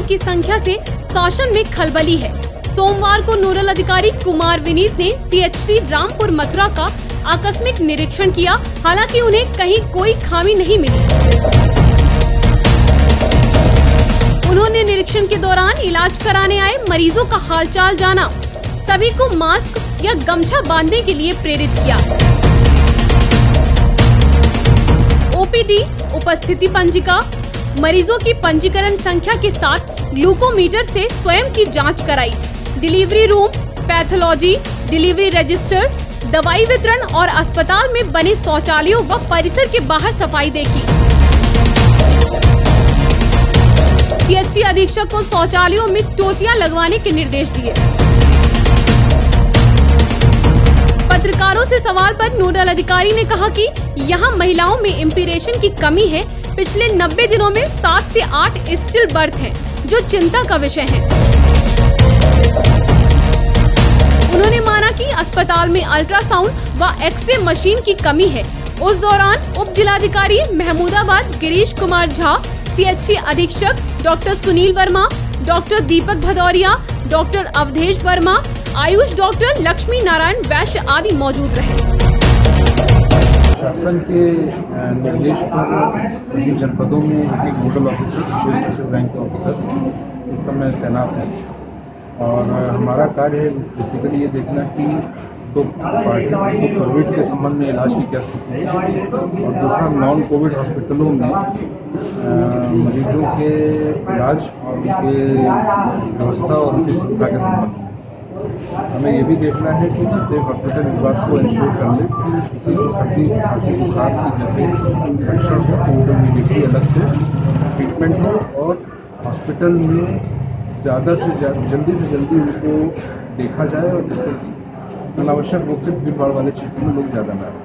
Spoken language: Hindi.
मरीजों की संख्या से शासन में खलबली है। सोमवार को नोडल अधिकारी कुमार विनीत ने CHC रामपुर मथुरा का आकस्मिक निरीक्षण किया। हालांकि उन्हें कहीं कोई खामी नहीं मिली। उन्होंने निरीक्षण के दौरान इलाज कराने आए मरीजों का हालचाल जाना, सभी को मास्क या गमछा बांधने के लिए प्रेरित किया। OPD, उपस्थिति पंजिका, मरीजों की पंजीकरण संख्या के साथ ग्लूकोमीटर से स्वयं की जांच कराई। Delivery room, pathology, delivery register, दवाई वितरण और अस्पताल में बने शौचालयों व परिसर के बाहर सफाई देखी। CHC अधीक्षक को शौचालयों में टोटियां लगवाने के निर्देश दिए। पत्रकारों से सवाल पर नोडल अधिकारी ने कहा कि यहां महिलाओं में इम्पीरेशन की कमी है। पिछले 90 दिनों में 7 से 8 स्टिल बर्थ हैं, जो चिंता का विषय है। उन्होंने माना कि अस्पताल में अल्ट्रासाउंड व एक्सरे मशीन की कमी है। उस दौरान उप जिलाधिकारी महमूदाबाद गिरीश कुमार झा, CHC अधीक्षक doctor Sunil Verma, doctor Deepak Bhadauria, doctor Awadhesh Verma, Ayush doctor Lakshmi Narayan Vaishya आदि मौजूद रहे। शासन के निर्देश पर सभी जनपदों में एक nodal officer, special rank officer इस समय तैनात है और हमारा कार्य है बेसिकली ये देखना कि तो कोविड के संबंध में इलाज की क्या स्थिति है और दूसरा नॉन कोविड हॉस्पिटलों में मरीजों के इलाज और उनके व्यवस्था और उनकी सुविधा के संबंध में हमें ये भी देखना है कि प्रत्येक हॉस्पिटल इस बात को इंश्योर कर ले कि किसी को सर्दी खांसी बुखार की जैसे इन्फेक्शन हो तो उनको इमीडिएटली अलग से ट्रीटमेंट हो और हॉस्पिटल में ज़्यादा से जल्दी उनको देखा जाए और जिससे अनावश्यक रूप से भीड़ भाड़ वाले क्षेत्रों में लोग ज़्यादा न आए।